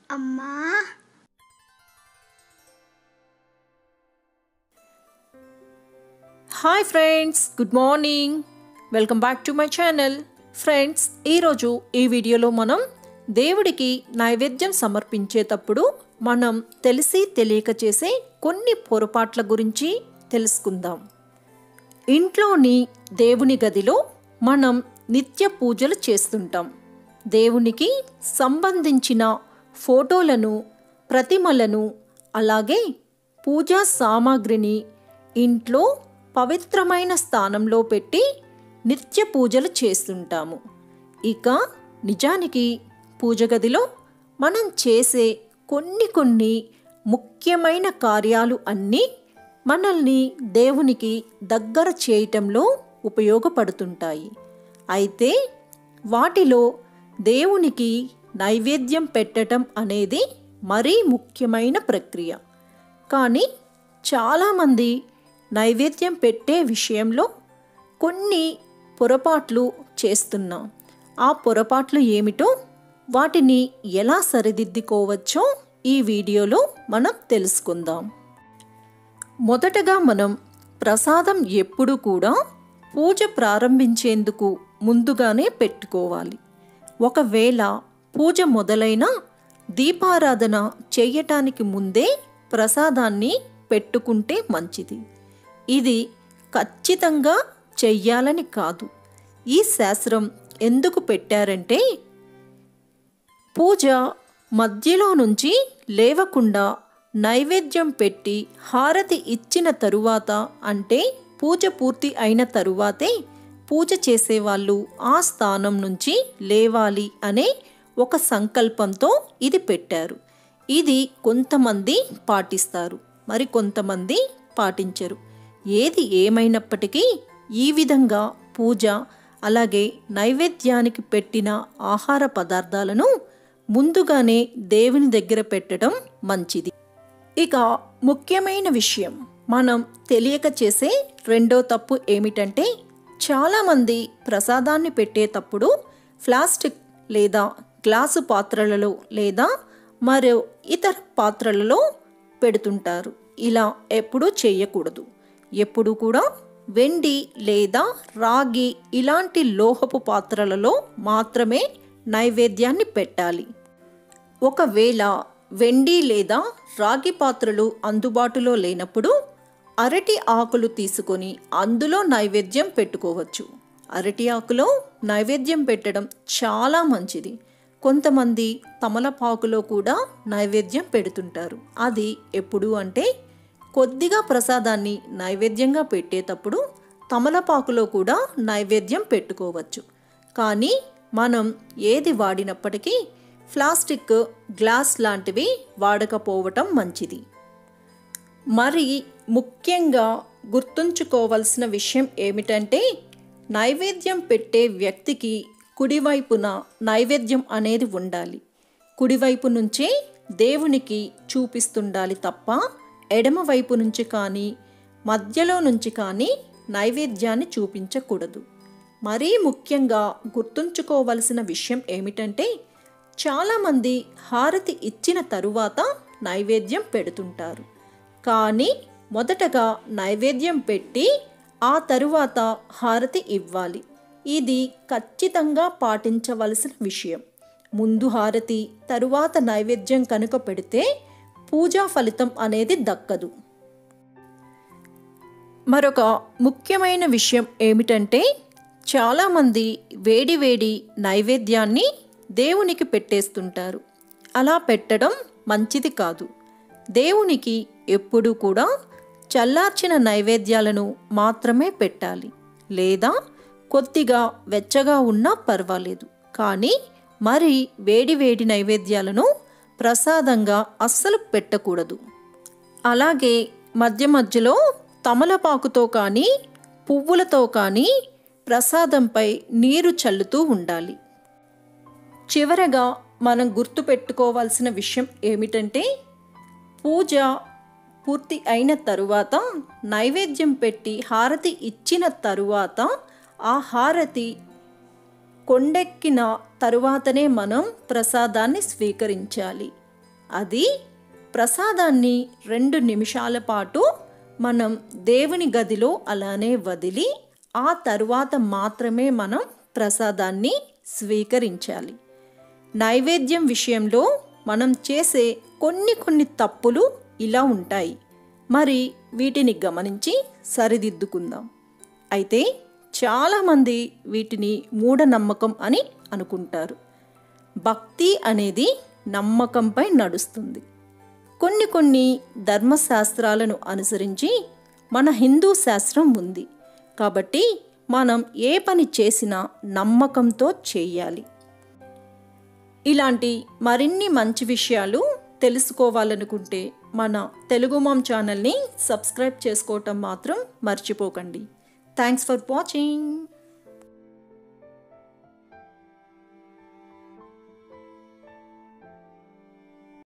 అమ్మా. Hi friends, good morning. Welcome back to my channel. Friends, ఈరోజు ఈ వీడియోలో మనం దేవుడికి నైవేద్యం సమర్పించేటప్పుడు మనం తెలిసి తెలియక చేసే కొన్ని పొరపాట్ల గురించి తెలుసుకుందాం. ఇంట్లోని దేవుని గదిలో మనం నిత్య పూజలు చేస్తుంటాం. దేవునికి సంబంధించిన ఫోటోలను, ప్రతిమలను, అలాగే పూజా సామాగ్రిని ఇంట్లో పవిత్రమైన స్థానంలో పెట్టి నిత్య పూజలు చేస్తుంటాము. ఇక నిజానికి పూజ గదిలో మనం చేసే కొన్ని ముఖ్యమైన కార్యాలు అన్నీ మనల్ని దేవునికి దగ్గర చేయటంలో ఉపయోగపడుతుంటాయి. అయితే వాటిలో దేవునికి నైవేద్యం పెట్టడం అనేది మరీ ముఖ్యమైన ప్రక్రియ. కానీ చాలామంది నైవేద్యం పెట్టే విషయంలో కొన్ని పొరపాట్లు చేస్తున్నాం. ఆ పొరపాట్లు ఏమిటో, వాటిని ఎలా సరిదిద్దుకోవచ్చో ఈ వీడియోలో మనం తెలుసుకుందాం. మొదటగా మనం ప్రసాదం ఎప్పుడు కూడా పూజ ప్రారంభించేందుకు ముందుగానే పెట్టుకోవాలి. ఒకవేళ పూజ మొదలైన దీపారాధన చేయటానికి ముందే ప్రసాదాన్ని పెట్టుకుంటే మంచిది. ఇది ఖచ్చితంగా చెయ్యాలని కాదు. ఈ శాస్త్రం ఎందుకు పెట్టారంటే, పూజ మధ్యలో నుంచి లేవకుండా నైవేద్యం పెట్టి హారతి ఇచ్చిన తరువాత, అంటే పూజ పూర్తి అయిన తరువాతే పూజ చేసేవాళ్ళు ఆ స్థానం నుంచి లేవాలి అనే ఒక సంకల్పంతో ఇది పెట్టారు. ఇది కొంతమంది పాటిస్తారు, మరి కొంతమంది పాటించరు. ఏది ఏమైనప్పటికీ ఈ విధంగా పూజ, అలాగే నైవేద్యానికి పెట్టిన ఆహార పదార్థాలను ముందుగానే దేవుని దగ్గర పెట్టడం మంచిది. ఇక ముఖ్యమైన విషయం, మనం తెలియక చేసే రెండో తప్పు ఏమిటంటే, చాలామంది ప్రసాదాన్ని పెట్టేటప్పుడు ప్లాస్టిక్ లేదా గ్లాసు పాత్రలలో లేదా మరో ఇతర పాత్రలలో పెడుతుంటారు. ఇలా ఎప్పుడూ చేయకూడదు. ఎప్పుడు కూడా వెండి లేదా రాగి ఇలాంటి లోహపు పాత్రలలో మాత్రమే నైవేద్యాన్ని పెట్టాలి. ఒకవేళ వెండి లేదా రాగి పాత్రలు అందుబాటులో లేనప్పుడు అరటి ఆకులు తీసుకొని అందులో నైవేద్యం పెట్టుకోవచ్చు. అరటి ఆకులో నైవేద్యం పెట్టడం చాలా మంచిది. కొంతమంది తమలపాకులో కూడా నైవేద్యం పెడుతుంటారు. అది ఎప్పుడు అంటే, కొద్దిగా ప్రసాదాన్ని నైవేద్యంగా పెట్టేటప్పుడు తమలపాకులో కూడా నైవేద్యం పెట్టుకోవచ్చు. కానీ మనం ఏది వాడినప్పటికీ ప్లాస్టిక్, గ్లాస్ లాంటివి వాడకపోవటం మంచిది. మరి ముఖ్యంగా గుర్తుంచుకోవాల్సిన విషయం ఏమిటంటే, నైవేద్యం పెట్టే వ్యక్తికి కుడివైపున నైవేద్యం అనేది ఉండాలి. కుడివైపు నుంచే దేవునికి చూపిస్తుండాలి తప్ప ఎడమవైపు నుంచి కానీ మధ్యలో నుంచి కానీ నైవేద్యాన్ని చూపించకూడదు. మరీ ముఖ్యంగా గుర్తుంచుకోవలసిన విషయం ఏమిటంటే, చాలామంది హారతి ఇచ్చిన తరువాత నైవేద్యం పెడుతుంటారు. కానీ మొదటగా నైవేద్యం పెట్టి ఆ తరువాత హారతి ఇవ్వాలి. ఇది ఖచ్చితంగా పాటించవలసిన విషయం. ముందు హారతి, తరువాత నైవేద్యం కనుక పెడితే పూజా ఫలితం అనేది దక్కదు. మరొక ముఖ్యమైన విషయం ఏమిటంటే, చాలామంది వేడి నైవేద్యాన్ని దేవునికి పెట్టేస్తుంటారు. అలా పెట్టడం మంచిది కాదు. దేవునికి ఎప్పుడూ కూడా చల్లార్చిన నైవేద్యాలను మాత్రమే పెట్టాలి. లేదా కొద్దిగా వెచ్చగా ఉన్నా పర్వాలేదు. కానీ మరి వేడి నైవేద్యాలను ప్రసాదంగా అస్సలు పెట్టకూడదు. అలాగే మధ్యలో తమలపాకుతో కానీ పువ్వులతో కానీ ప్రసాదంపై నీరు చల్లుతూ ఉండాలి. చివరగా మనం గుర్తుపెట్టుకోవాల్సిన విషయం ఏమిటంటే, పూజ పూర్తి అయిన తరువాత నైవేద్యం పెట్టి హారతి ఇచ్చిన తరువాత ఆ హారతి కొండెక్కిన తరువాతనే మనం ప్రసాదాన్ని స్వీకరించాలి. అది ప్రసాదాన్ని 2 నిమిషాల పాటు మనం దేవుని గదిలో అలానే వదిలి ఆ తరువాత మాత్రమే మనం ప్రసాదాన్ని స్వీకరించాలి. నైవేద్యం విషయంలో మనం చేసే కొన్ని తప్పులు ఇలా ఉంటాయి. మరి వీటిని గమనించి సరిదిద్దుకుందాం. అయితే చాలామంది వీటిని మూఢనమ్మకం అని అనుకుంటారు. భక్తి అనేది నమ్మకంపై నడుస్తుంది. కొన్ని ధర్మశాస్త్రాలను అనుసరించి మన హిందూ శాస్త్రం ఉంది. కాబట్టి మనం ఏ పని చేసినా నమ్మకంతో చేయాలి. ఇలాంటి మరిన్ని మంచి విషయాలు తెలుసుకోవాలనుకుంటే మన తెలుగు మామ్ ఛానల్ని సబ్స్క్రైబ్ చేసుకోవటం మాత్రం మర్చిపోకండి. Thanks for watching.